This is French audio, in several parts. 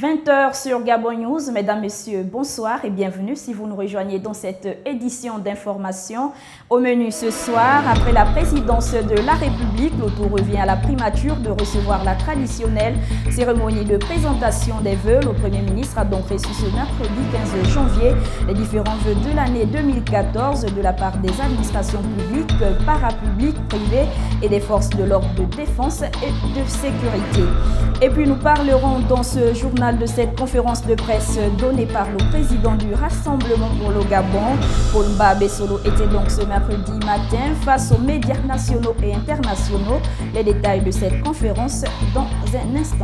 20 h sur Gabon News. Mesdames, Messieurs, bonsoir et bienvenue si vous nous rejoignez dans cette édition d'information. Au menu ce soir, après la présidence de la République, le tour revient à la primature de recevoir la traditionnelle cérémonie de présentation des vœux. Le Premier ministre a donc reçu ce mercredi 15 janvier les différents vœux de l'année 2014 de la part des administrations publiques, parapubliques, privées et des forces de l'ordre de défense et de sécurité. Et puis nous parlerons dans ce journal de cette conférence de presse donnée par le président du Rassemblement pour le Gabon. Paul Mbabesolo était donc ce mercredi matin face aux médias nationaux et internationaux. Les détails de cette conférence dans un instant.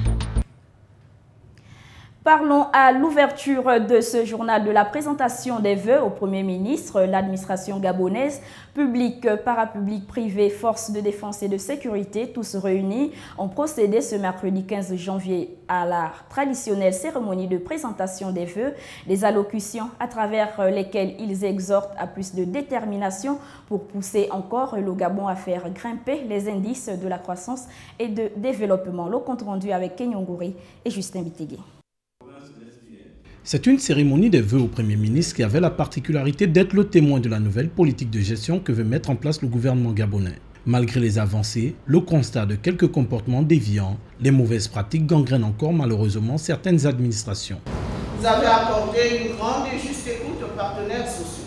Parlons à l'ouverture de ce journal de la présentation des vœux au Premier ministre. L'administration gabonaise, public, parapublic, privé, forces de défense et de sécurité, tous réunis, ont procédé ce mercredi 15 janvier à la traditionnelle cérémonie de présentation des vœux, des allocutions à travers lesquelles ils exhortent à plus de détermination pour pousser encore le Gabon à faire grimper les indices de la croissance et de développement. Le compte rendu avec Kenyongouri et Justin Bitégué. C'est une cérémonie des vœux au Premier ministre qui avait la particularité d'être le témoin de la nouvelle politique de gestion que veut mettre en place le gouvernement gabonais. Malgré les avancées, le constat de quelques comportements déviants, les mauvaises pratiques gangrènent encore malheureusement certaines administrations. Vous avez accordé une grande et juste écoute aux partenaires sociaux.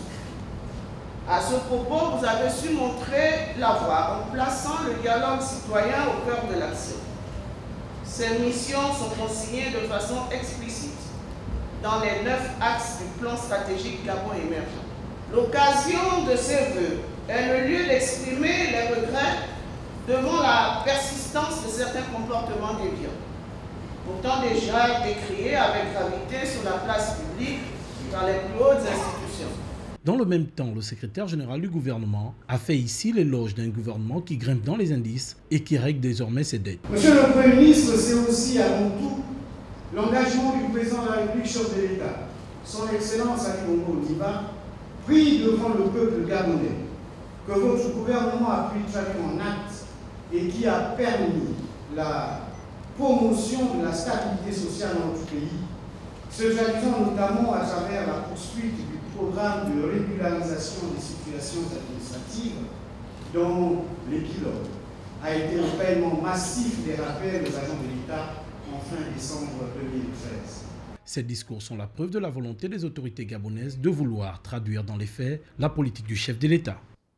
À ce propos, vous avez su montrer la voie en plaçant le dialogue citoyen au cœur de l'action. Ces missions sont consignées de façon explicite dans les 9 axes du plan stratégique Gabon émergent. L'occasion de ces vœux est le lieu d'exprimer les regrets devant la persistance de certains comportements déviants, pourtant déjà décriés avec gravité sur la place publique par les plus hautes institutions. Dans le même temps, le secrétaire général du gouvernement a fait ici l'éloge d'un gouvernement qui grimpe dans les indices et qui règle désormais ses dettes. Monsieur le Premier ministre, c'est aussi avant tout l'engagement du président de la République, chef de l'État, son Excellence Ali Bongo Ondimba, pris devant le peuple gabonais, que votre gouvernement a pu traduire en actes et qui a permis la promotion de la stabilité sociale dans notre pays, se traduisant notamment à travers la poursuite du programme de régularisation des situations administratives, dont l'épilogue a été un paiement massif des rappels aux agents de l'État en fin décembre 2013. Ces discours sont la preuve de la volonté des autorités gabonaises de vouloir traduire dans les faits la politique du chef de l'État.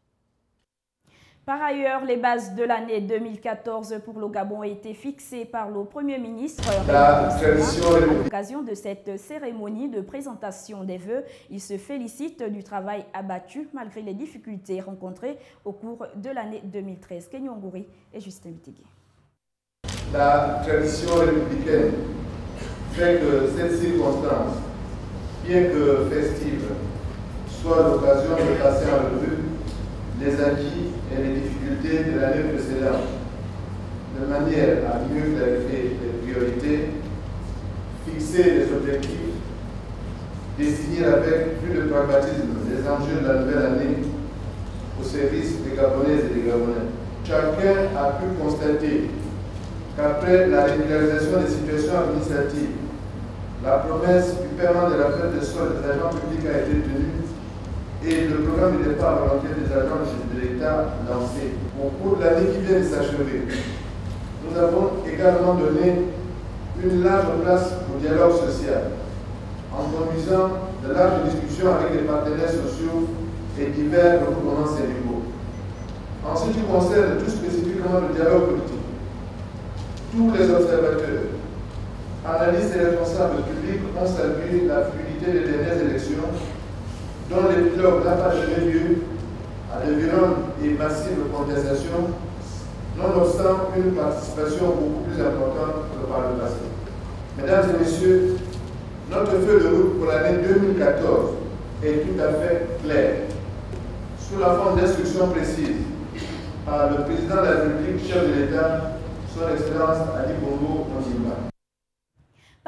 Par ailleurs, les bases de l'année 2014 pour le Gabon ont été fixées par le Premier ministre. À l'occasion de cette cérémonie de présentation des vœux, il se félicite du travail abattu malgré les difficultés rencontrées au cours de l'année 2013. Kenyongouri et Justin Bitégué. La tradition républicaine fait que cette circonstance, bien que festive, soit l'occasion de passer en revue les acquis et les difficultés de l'année précédente, de manière à mieux clarifier les priorités, fixer les objectifs, définir avec plus de pragmatisme les enjeux de la nouvelle année au service des Gabonaises et des Gabonais. Chacun a pu constater qu'après la régularisation des situations administratives, la promesse du paiement de la fête de solde des agents publics a été tenue et le programme de départ à volonté des agents de l'État lancé. Au cours de l'année qui vient de s'achever, nous avons également donné une large place au dialogue social en conduisant de larges discussions avec les partenaires sociaux et divers regroupements syndicaux. En ce qui concerne tout spécifiquement le dialogue politique, tous les observateurs, analystes et responsables publics ont salué la fluidité des dernières élections, dont l'épilogue n'a pas donné lieu à de violentes et massives contestations, nonobstant une participation beaucoup plus importante que par le passé. Mesdames et messieurs, notre feuille de route pour l'année 2014 est tout à fait claire, sous la forme d'instructions précises par le président de la République, chef de l'État, son Excellence Ali Bongo Ondimba.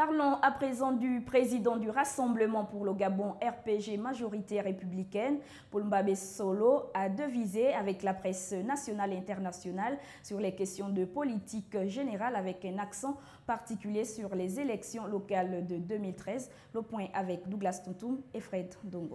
Parlons à présent du président du Rassemblement pour le Gabon RPG Majorité Républicaine, Paul Mbabé Solo, a devisé avec la presse nationale et internationale sur les questions de politique générale avec un accent particulier sur les élections locales de 2013. Le point avec Douglas Tuntum et Fred Dongo.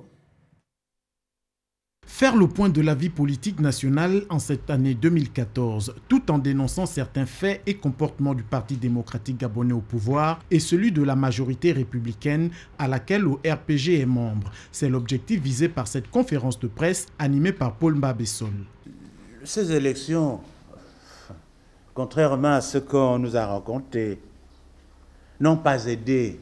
Faire le point de la vie politique nationale en cette année 2014, tout en dénonçant certains faits et comportements du Parti démocratique gabonais au pouvoir et celui de la majorité républicaine à laquelle le RPG est membre. C'est l'objectif visé par cette conférence de presse animée par Paul Mbabé Solo. Ces élections, contrairement à ce qu'on nous a raconté, n'ont pas aidé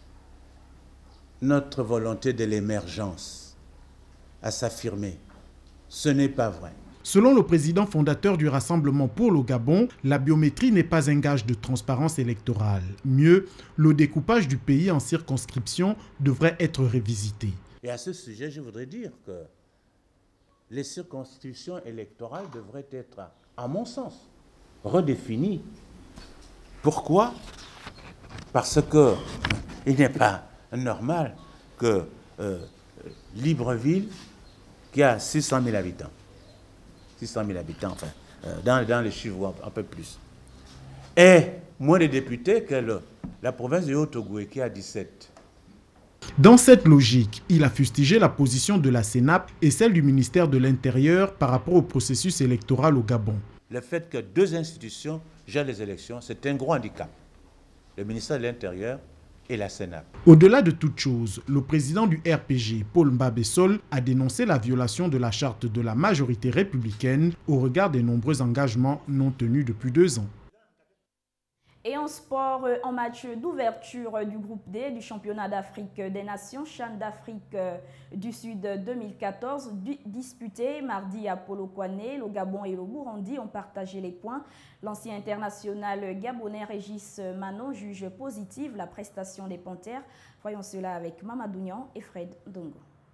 notre volonté de l'émergence à s'affirmer. Ce n'est pas vrai. Selon le président fondateur du Rassemblement pour le Gabon, la biométrie n'est pas un gage de transparence électorale. Mieux, le découpage du pays en circonscriptions devrait être révisité. Et à ce sujet, je voudrais dire que les circonscriptions électorales devraient être, à mon sens, redéfinies. Pourquoi? Parce qu'il n'est pas normal que Libreville, qui a 600 000 habitants, 600 000 habitants, enfin, dans les chiffres un peu plus, et moins de députés que la province de Haut-Ogooué, qui a 17. Dans cette logique, il a fustigé la position de la CENAP et celle du ministère de l'Intérieur par rapport au processus électoral au Gabon. Le fait que deux institutions gèrent les élections, c'est un gros handicap. Le ministère de l'Intérieur et la CENAP. Au-delà de toute chose, le président du RPG, Paul Mbabé Solo, a dénoncé la violation de la charte de la majorité républicaine au regard des nombreux engagements non tenus depuis 2 ans. Et en sport, en match d'ouverture du groupe D du championnat d'Afrique des Nations, CHAN d'Afrique du Sud 2014, disputé mardi à Polokwane, le Gabon et le Burundi ont partagé les points. L'ancien international gabonais Régis Manon juge positive la prestation des Panthères. Voyons cela avec Mamadou Nian et Fred Dongo.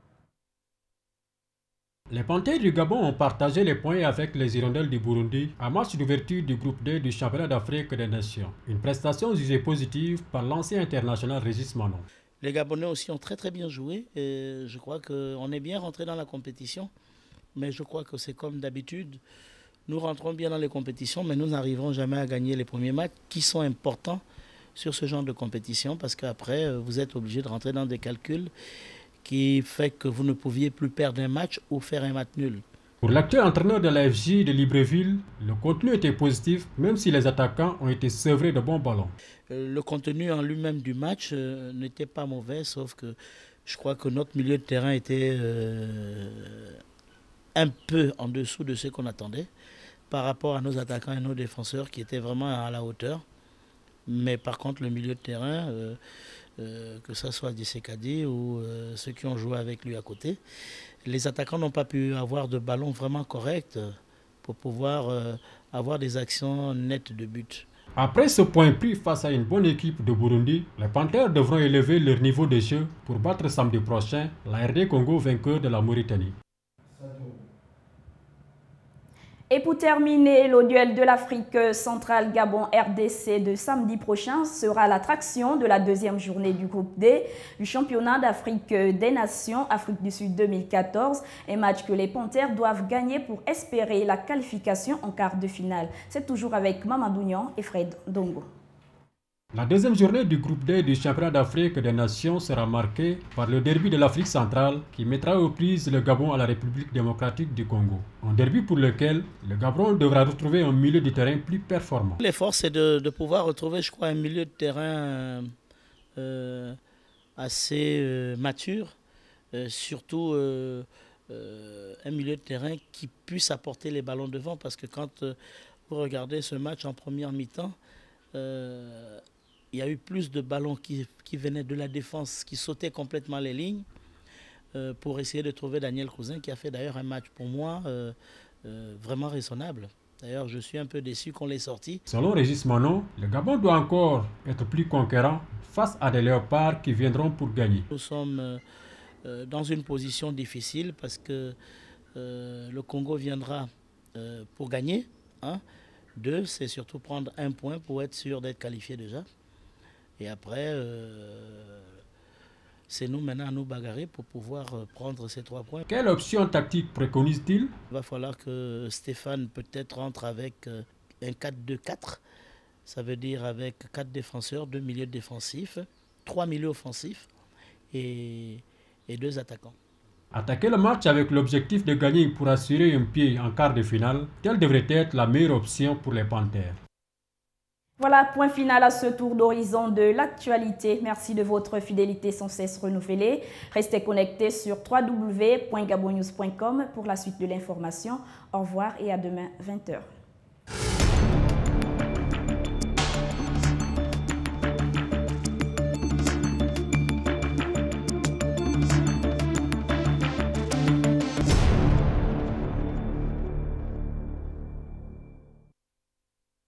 Les Panthères du Gabon ont partagé les points avec les Hirondelles du Burundi à match d'ouverture du groupe D du championnat d'Afrique des Nations. Une prestation jugée positive par l'ancien international Régis Manon. Les Gabonais aussi ont très bien joué. Et je crois qu'on est bien rentré dans la compétition. Mais je crois que c'est comme d'habitude. Nous rentrons bien dans les compétitions, mais nous n'arriverons jamais à gagner les premiers matchs qui sont importants sur ce genre de compétition parce qu'après, vous êtes obligé de rentrer dans des calculs qui fait que vous ne pouviez plus perdre un match ou faire un match nul. Pour l'actuel entraîneur de l'AFJ de Libreville, le contenu était positif, même si les attaquants ont été sevrés de bons ballons. Le contenu en lui-même du match n'était pas mauvais, sauf que je crois que notre milieu de terrain était un peu en dessous de ce qu'on attendait par rapport à nos attaquants et nos défenseurs qui étaient vraiment à la hauteur. Mais par contre, le milieu de terrain, que ce soit Dissekadi ou ceux qui ont joué avec lui à côté, les attaquants n'ont pas pu avoir de ballon vraiment correct pour pouvoir avoir des actions nettes de but. Après ce point pris face à une bonne équipe de Burundi, les Panthères devront élever leur niveau de jeu pour battre samedi prochain la RD Congo vainqueur de la Mauritanie. Et pour terminer, le duel de l'Afrique centrale Gabon-RDC de samedi prochain sera l'attraction de la deuxième journée du groupe D du championnat d'Afrique des Nations Afrique du Sud 2014. Un match que les Panthères doivent gagner pour espérer la qualification en quart de finale. C'est toujours avec Mamadou Nian et Fred Dongo. La deuxième journée du groupe D du championnat d'Afrique des Nations sera marquée par le derby de l'Afrique centrale qui mettra aux prises le Gabon à la République démocratique du Congo. Un derby pour lequel le Gabon devra retrouver un milieu de terrain plus performant. L'effort, c'est de pouvoir retrouver, je crois, un milieu de terrain assez mature, surtout un milieu de terrain qui puisse apporter les ballons devant, parce que quand vous regardez ce match en première mi-temps, il y a eu plus de ballons qui venaient de la défense, qui sautaient complètement les lignes pour essayer de trouver Daniel Cousin, qui a fait d'ailleurs un match pour moi vraiment raisonnable. D'ailleurs, je suis un peu déçu qu'on l'ait sorti. Selon Régis Manon, le Gabon doit encore être plus conquérant face à des léopards qui viendront pour gagner. Nous sommes dans une position difficile parce que le Congo viendra pour gagner. 2, c'est surtout prendre un point pour être sûr d'être qualifié déjà. Et après, c'est nous maintenant à nous bagarrer pour pouvoir prendre ces 3 points. Quelle option tactique préconise-t-il? Il va falloir que Stéphane peut-être rentre avec un 4-2-4. Ça veut dire avec 4 défenseurs, 2 milieux défensifs, 3 milieux offensifs et 2 attaquants. Attaquer le match avec l'objectif de gagner pour assurer un pied en quart de finale, telle devrait être la meilleure option pour les Panthères. Voilà, point final à ce tour d'horizon de l'actualité. Merci de votre fidélité sans cesse renouvelée. Restez connectés sur www.gabonnews.com pour la suite de l'information. Au revoir et à demain 20h.